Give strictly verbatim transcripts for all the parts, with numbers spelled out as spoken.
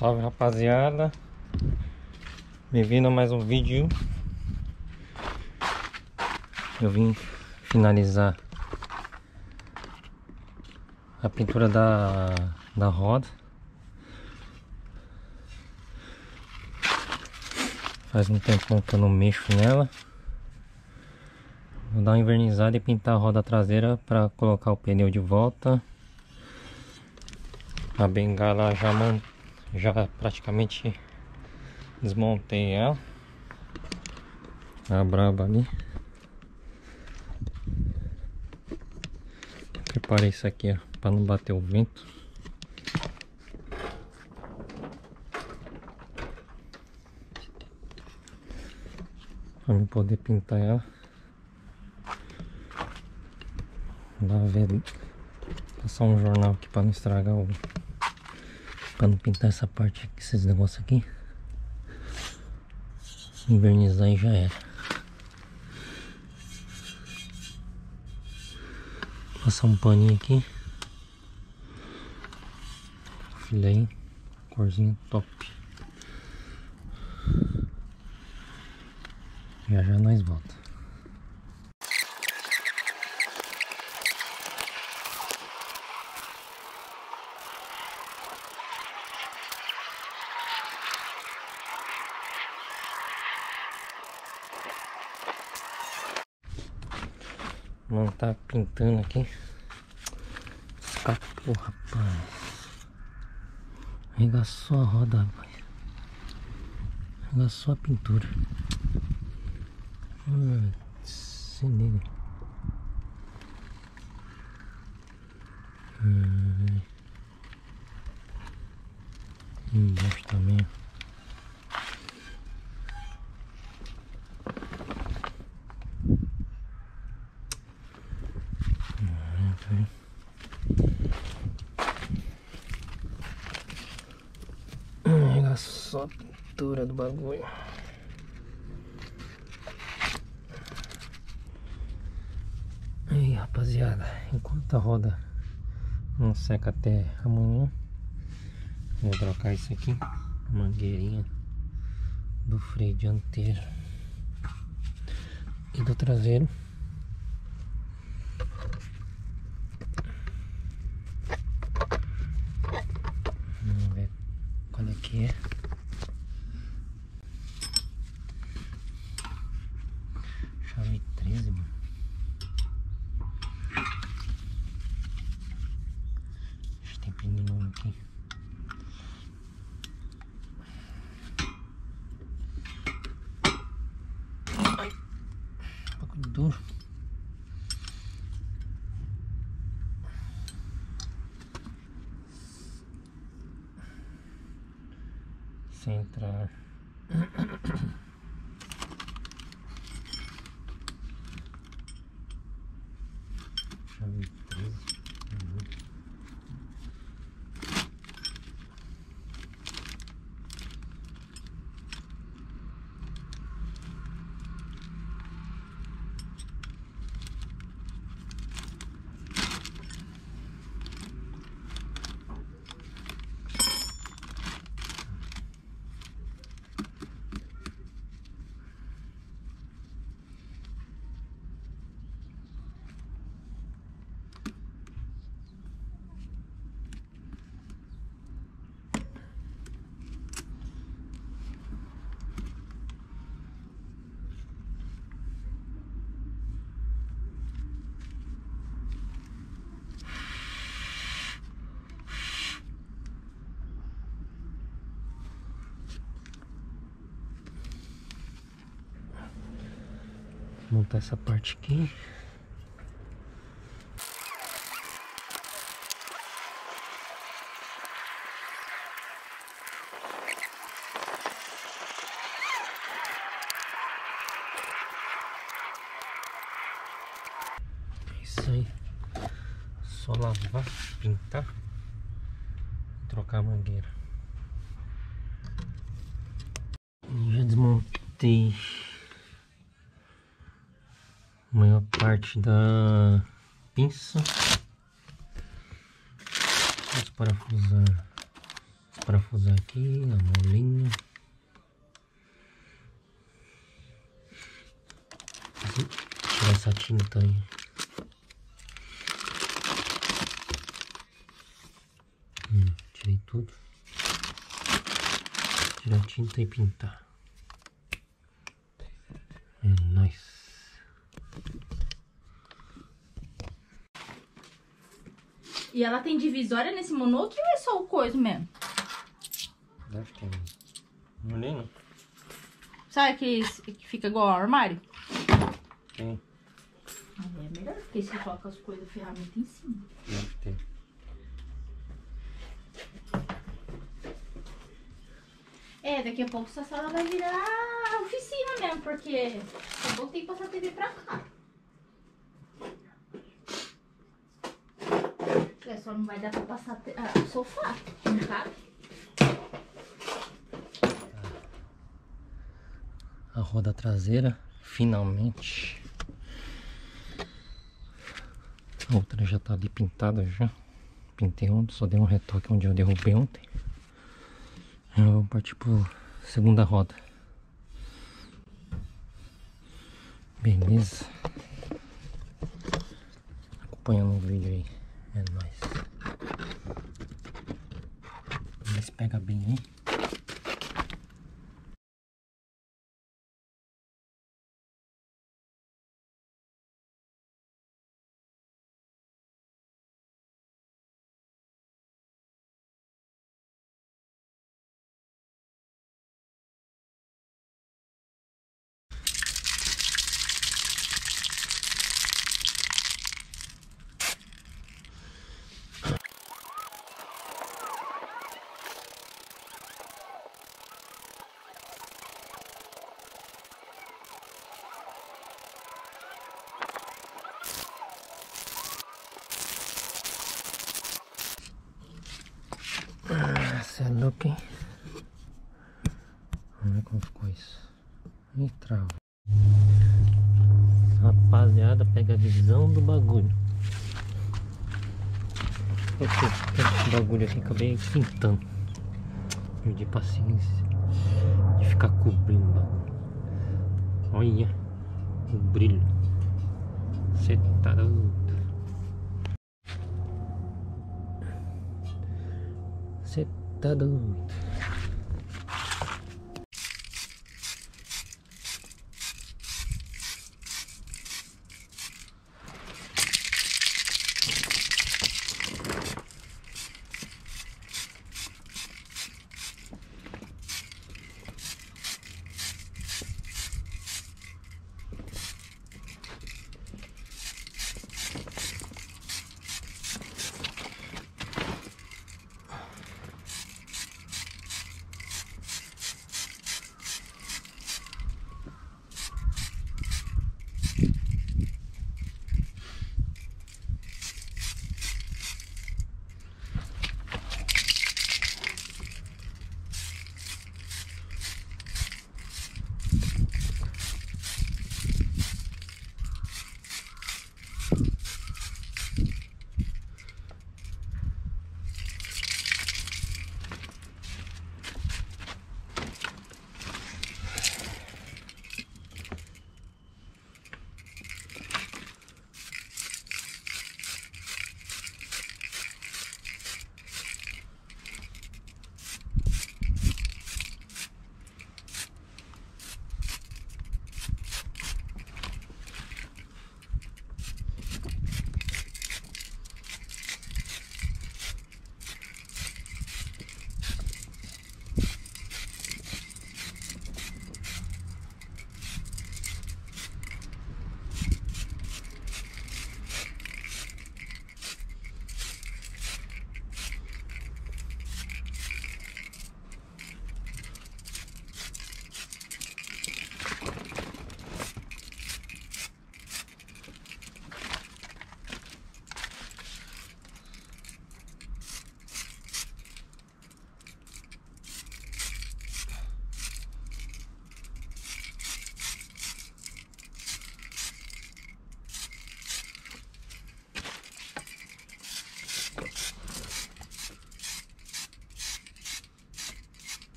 Salve, rapaziada, bem-vindo a mais um vídeo. Eu vim finalizar a pintura da, da roda. Faz um tempão que eu não mexo nela. Vou dar uma invernizada e pintar a roda traseira para colocar o pneu de volta. A bengala já, man... já praticamente desmontei ela. A braba ali. Preparei isso aqui, ó, para não bater o vento. Para eu poder pintar ela. Dá a ver, passar um jornal aqui para não estragar o... para não pintar essa parte aqui, esses negócios aqui. Invernizar e já era. Passar um paninho aqui. Filei, corzinha top. Já já nós volta. Não tá pintando aqui. Escapou, rapaz. Arregaçou a roda, rapaz. Arregaçou a pintura. Hum, se liga. Hum. Embaixo também. Arregaçou a pintura do bagulho. Aí, rapaziada, enquanto a roda não seca até amanhã, vou trocar isso aqui, a mangueirinha do freio dianteiro e do traseiro. Vamos ver qual é que é. Chave treze, mano. Tem pneu aqui. Ai, um pouco duro. Centrar. Chave treze. Montar essa parte aqui. É isso aí. Só lavar, pintar, trocar a mangueira. Já desmontei a maior parte da pinça. Vamos parafusar Parafusar aqui, a molinha. Tirar essa tinta aí. Hum, tirei tudo. Tirar a tinta e pintar. É nóis. E ela tem divisória nesse monotro ou é só o coisa mesmo? Deve ter. Não olhei não. Sabe que, que fica igual ao armário? Tem. Ah, é melhor, porque você coloca as coisas, ferramenta em cima. Deve ter. É, daqui a pouco essa sala vai virar oficina mesmo, porque eu voltei pra passar a T V pra cá. É, só não vai dar pra passar ah, o sofá, não cabe. A roda traseira, finalmente. A outra já tá ali pintada já. Pintei ontem, só dei um retoque onde eu derrubei ontem. Já vamos partir pro segunda roda. Beleza. Acompanhando o vídeo aí. É nóis. Vamos ver se pega bem aí. Você é louco, hein? Vamos ver como ficou isso. Ih, trava. Rapaziada, pega a visão do bagulho. Esse bagulho aqui acabei pintando. Perdi paciência de ficar cobrindo o bagulho. Olha o brilho. Você tá doido. Você tá doido.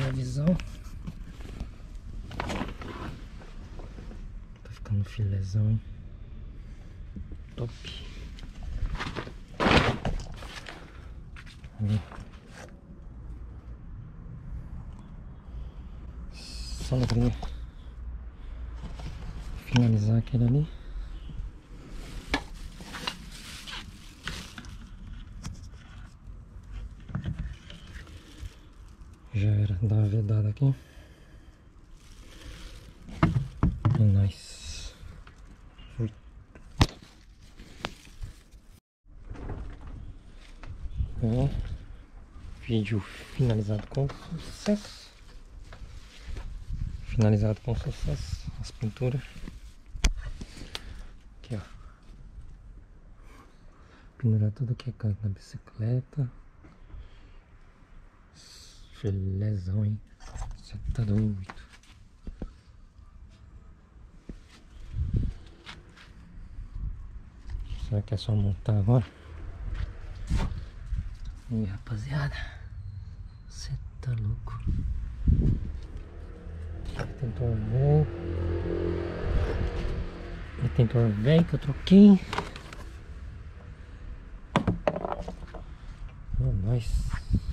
aí a visão. Tá ficando filézão, hein? Top. Ali. Só alegria. Finalizar aquele ali. Já era, dá uma vedada aqui. É nóis. Fui. É. Vídeo finalizado com sucesso. Finalizado com sucesso. As pinturas. Aqui, ó. Pendurar tudo que é canto na bicicleta. Filézão, hein? Você tá doido. Será que é só montar agora? E rapaziada, você tá louco. Retentor velho. Retentor velho que eu troquei. É nóis.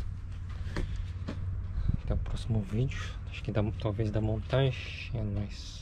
Até o próximo vídeo. Acho que dá, talvez da montagem. É nóis.